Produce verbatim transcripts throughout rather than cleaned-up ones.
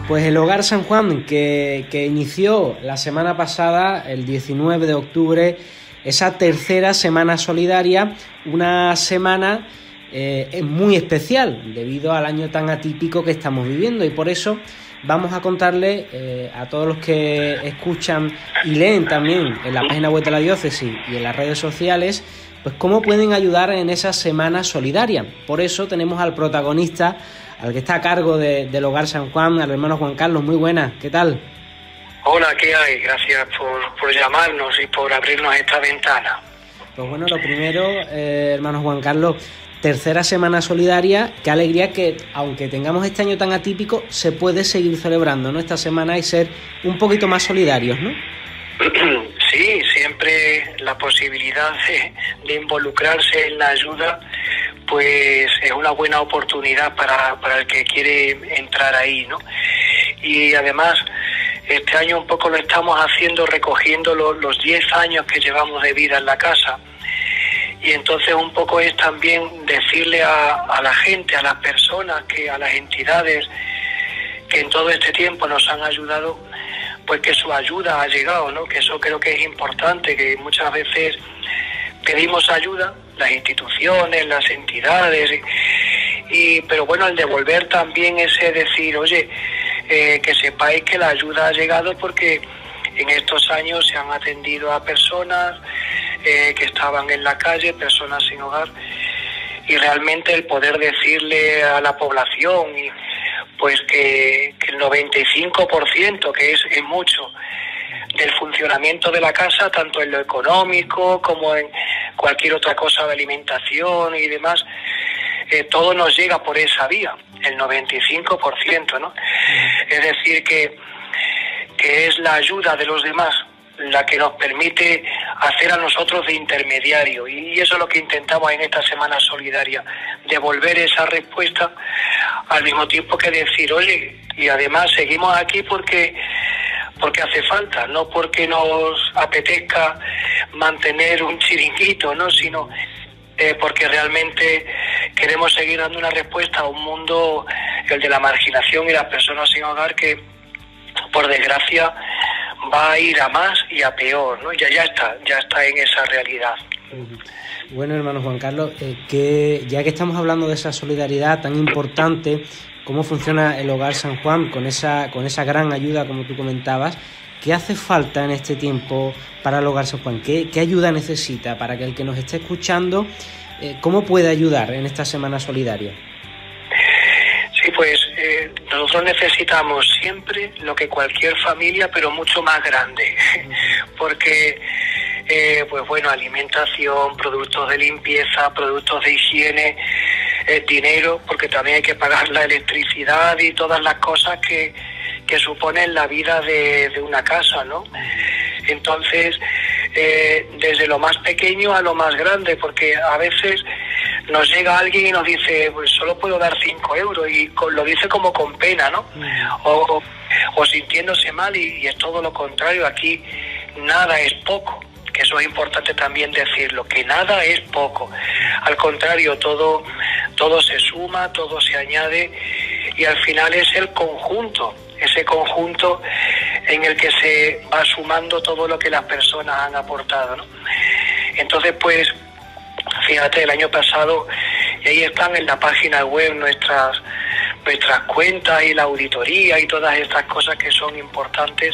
Pues el Hogar San Juan, que, que inició la semana pasada, el diecinueve de octubre, esa tercera semana solidaria, una semana eh, muy especial debido al año tan atípico que estamos viviendo, y por eso vamos a contarle eh, a todos los que escuchan y leen también en la página web de la diócesis y en las redes sociales, pues cómo pueden ayudar en esa semana solidaria. Por eso tenemos al protagonista, al que está a cargo de, del Hogar San Juan, al hermano Juan Carlos. Muy buenas, ¿qué tal? Hola, ¿qué hay? Gracias por, por llamarnos y por abrirnos esta ventana. Pues bueno, lo primero, eh, hermano Juan Carlos, tercera semana solidaria, qué alegría que, aunque tengamos este año tan atípico, se puede seguir celebrando, ¿no?, esta semana y ser un poquito más solidarios, ¿no? Sí, siempre la posibilidad de, de involucrarse en la ayuda, pues es una buena oportunidad para, para el que quiere entrar ahí, ¿no? Y además, este año un poco lo estamos haciendo recogiendo los, los diez años que llevamos de vida en la casa. Y entonces un poco es también decirle a, a la gente, a las personas, que a las entidades que en todo este tiempo nos han ayudado, pues que su ayuda ha llegado, ¿no? Que eso creo que es importante, que muchas veces pedimos ayuda, las instituciones, las entidades, y, y pero bueno, el devolver también ese decir, oye, eh, que sepáis que la ayuda ha llegado porque en estos años se han atendido a personas eh, que estaban en la calle, personas sin hogar, y realmente el poder decirle a la población y pues que, que el noventa y cinco por ciento, que es, es mucho, del funcionamiento de la casa, tanto en lo económico como en cualquier otra cosa de alimentación y demás, eh, todo nos llega por esa vía, el noventa y cinco por ciento, ¿no? Es decir, que, que es la ayuda de los demás la que nos permite hacer a nosotros de intermediario, y eso es lo que intentamos en esta semana solidaria, devolver esa respuesta al mismo tiempo que decir, oye, y además seguimos aquí porque porque hace falta, no porque nos apetezca mantener un chiringuito, no, sino eh, porque realmente queremos seguir dando una respuesta a un mundo, el de la marginación y las personas sin hogar, que por desgracia va a ir a más y a peor, ¿no? Ya, ya está, ya está en esa realidad. Bueno, hermano Juan Carlos, eh, que ya que estamos hablando de esa solidaridad tan importante, cómo funciona el Hogar San Juan con esa, con esa gran ayuda, como tú comentabas, ¿qué hace falta en este tiempo para el Hogar San Juan? ¿Qué, qué ayuda necesita para que el que nos esté escuchando, eh, cómo puede ayudar en esta semana solidaria? Sí, pues eh, nosotros necesitamos siempre lo que cualquier familia, pero mucho más grande, porque, eh, pues bueno, alimentación, productos de limpieza, productos de higiene, eh, dinero, porque también hay que pagar la electricidad y todas las cosas que, que suponen la vida de, de una casa, ¿no? Entonces, eh, desde lo más pequeño a lo más grande, porque a veces nos llega alguien y nos dice, pues solo puedo dar cinco euros, y con, lo dice como con pena, ¿no? O, o, o sintiéndose mal, y, y es todo lo contrario. Aquí nada es poco, que eso es importante también decirlo, que nada es poco. Al contrario, todo, todo se suma, todo se añade, y al final es el conjunto, ese conjunto en el que se va sumando todo lo que las personas han aportado, ¿no? Entonces, pues, fíjate, el año pasado, y ahí están en la página web nuestras nuestras cuentas y la auditoría y todas estas cosas que son importantes,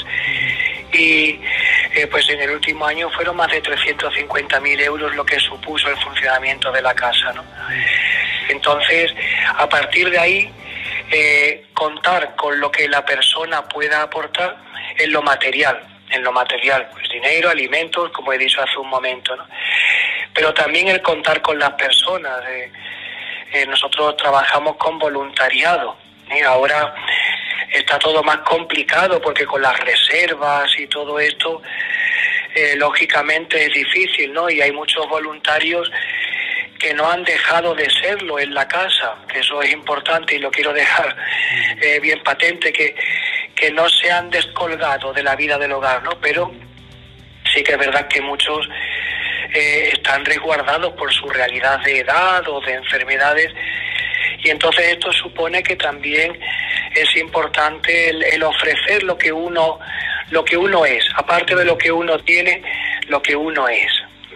y eh, pues en el último año fueron más de trescientos cincuenta mil euros lo que supuso el funcionamiento de la casa, ¿no? Entonces, a partir de ahí, eh, contar con lo que la persona pueda aportar en lo material, en lo material, pues dinero, alimentos, como he dicho hace un momento, ¿no? Pero también el contar con las personas. Eh, eh, nosotros trabajamos con voluntariado, ¿eh? Ahora está todo más complicado porque con las reservas y todo esto, eh, lógicamente es difícil, ¿no? Y hay muchos voluntarios que no han dejado de serlo en la casa, que eso es importante y lo quiero dejar eh, bien patente, que, que no se han descolgado de la vida del hogar, ¿no? Pero sí que es verdad que muchos eh, están resguardados por su realidad de edad o de enfermedades, y entonces esto supone que también es importante el, el ofrecer lo que uno lo que uno es, aparte de lo que uno tiene, lo que uno es.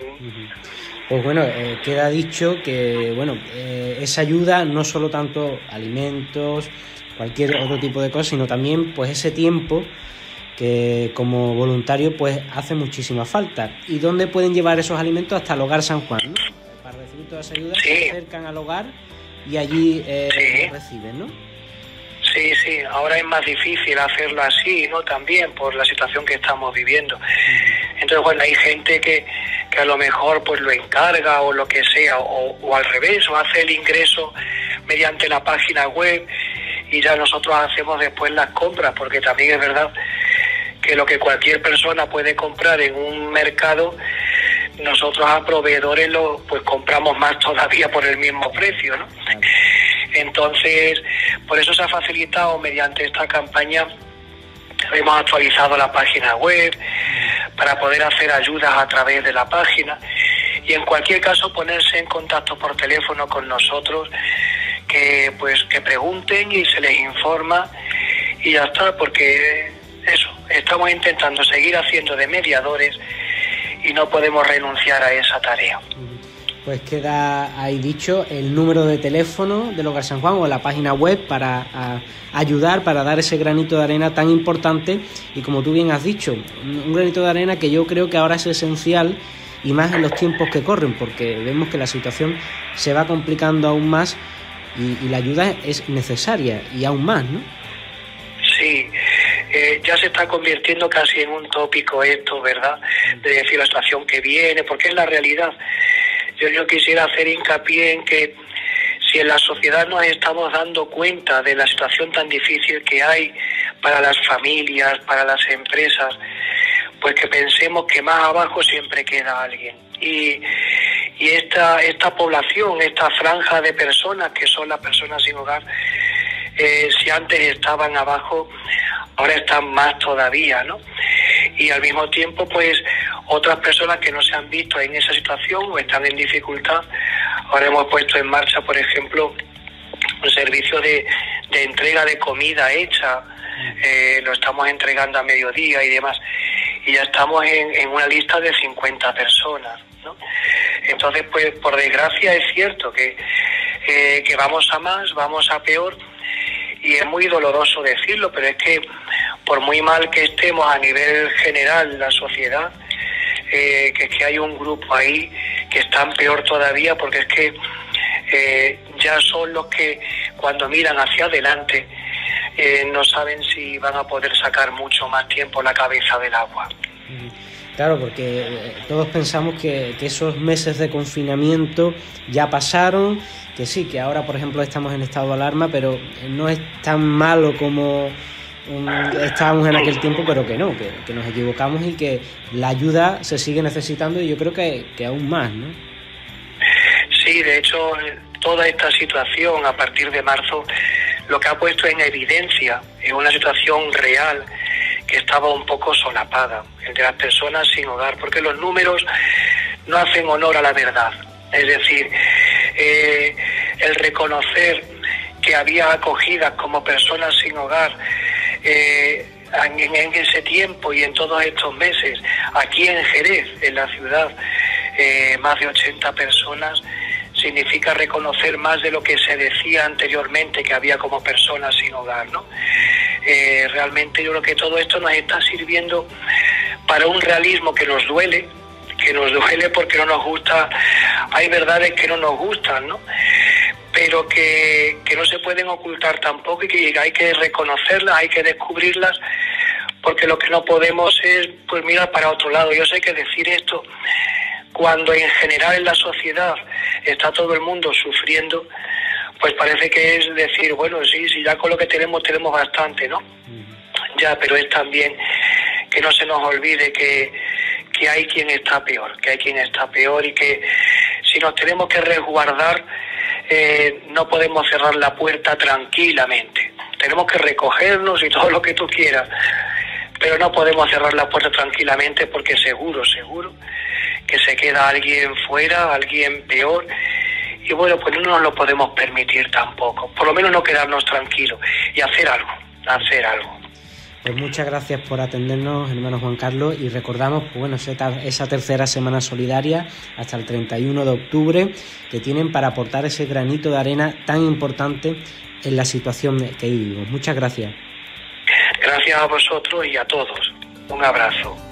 Pues bueno, eh, queda dicho que bueno, eh, esa ayuda no solo tanto alimentos, cualquier otro tipo de cosas, sino también pues ese tiempo que como voluntario pues hace muchísima falta. ¿Y dónde pueden llevar esos alimentos? Hasta el Hogar San Juan, ¿no? Para recibir toda esa ayuda, sí. Se acercan al hogar y allí eh, sí. reciben, ¿no? Sí, sí, ahora es más difícil hacerlo así, ¿no? También por la situación que estamos viviendo. Uh-huh. Entonces, bueno, hay gente que, que a lo mejor pues lo encarga o lo que sea, o, o al revés, o hace el ingreso mediante la página web y ya nosotros hacemos después las compras, porque también es verdad que lo que cualquier persona puede comprar en un mercado, nosotros a proveedores lo pues compramos más todavía por el mismo precio, ¿no? Entonces, por eso se ha facilitado mediante esta campaña, hemos actualizado la página web para poder hacer ayudas a través de la página y en cualquier caso ponerse en contacto por teléfono con nosotros, que pues que pregunten y se les informa y ya está, porque eso, estamos intentando seguir haciendo de mediadores y no podemos renunciar a esa tarea. Pues queda ahí dicho el número de teléfono del Hogar San Juan o la página web para a, ayudar, para dar ese granito de arena tan importante y como tú bien has dicho, un granito de arena que yo creo que ahora es esencial y más en los tiempos que corren, porque vemos que la situación se va complicando aún más y, y la ayuda es necesaria y aún más, ¿no? Sí, eh, ya se está convirtiendo casi en un tópico esto, ¿verdad? De decir la situación que viene, porque es la realidad. Yo, yo quisiera hacer hincapié en que si en la sociedad nos estamos dando cuenta de la situación tan difícil que hay para las familias, para las empresas, pues que pensemos que más abajo siempre queda alguien. Y, y esta, esta población, esta franja de personas que son las personas sin hogar, eh, si antes estaban abajo, ahora están más todavía, ¿no? Y al mismo tiempo, pues, otras personas que no se han visto en esa situación o están en dificultad, ahora hemos puesto en marcha, por ejemplo, un servicio de, de entrega de comida hecha, eh, lo estamos entregando a mediodía y demás, y ya estamos en, en una lista de cincuenta personas, ¿no? Entonces, pues, por desgracia es cierto que, eh, que vamos a más, vamos a peor, y es muy doloroso decirlo, pero es que por muy mal que estemos a nivel general la sociedad, eh, que es que hay un grupo ahí que están peor todavía, porque es que eh, ya son los que cuando miran hacia adelante eh, no saben si van a poder sacar mucho más tiempo la cabeza del agua. Claro, porque todos pensamos que, que esos meses de confinamiento ya pasaron, que sí, que ahora por ejemplo estamos en estado de alarma, pero no es tan malo como um, estábamos en aquel tiempo, pero que no, que, que nos equivocamos y que la ayuda se sigue necesitando y yo creo que, que aún más, ¿no? Sí, de hecho, toda esta situación a partir de marzo lo que ha puesto en evidencia es una situación real que estaba un poco solapada entre las personas sin hogar, porque los números no hacen honor a la verdad. Es decir, eh, el reconocer que había acogidas como personas sin hogar eh, en, en ese tiempo y en todos estos meses, aquí en Jerez, en la ciudad, eh, más de ochenta personas, significa reconocer más de lo que se decía anteriormente que había como personas sin hogar, ¿no? Eh, realmente yo creo que todo esto nos está sirviendo para un realismo que nos duele, que nos duele porque no nos gusta, hay verdades que no nos gustan, ¿no? Pero que, que no se pueden ocultar tampoco y que hay que reconocerlas, hay que descubrirlas, porque lo que no podemos es pues mirar para otro lado. Yo sé que decir esto cuando en general en la sociedad está todo el mundo sufriendo, pues parece que es decir, bueno, sí, sí, ya con lo que tenemos, tenemos bastante, ¿no? Uh-huh. Ya, pero es también que no se nos olvide que, que hay quien está peor, que hay quien está peor y que si nos tenemos que resguardar, eh, no podemos cerrar la puerta tranquilamente. Tenemos que recogernos y todo lo que tú quieras, pero no podemos cerrar la puerta tranquilamente porque seguro, seguro que se queda alguien fuera, alguien peor, y bueno, pues no nos lo podemos permitir tampoco, por lo menos no quedarnos tranquilos y hacer algo, hacer algo. Pues muchas gracias por atendernos, hermano Juan Carlos, y recordamos pues bueno, esa tercera semana solidaria hasta el treinta y uno de octubre que tienen para aportar ese granito de arena tan importante en la situación que vivimos. Muchas gracias. Gracias a vosotros y a todos. Un abrazo.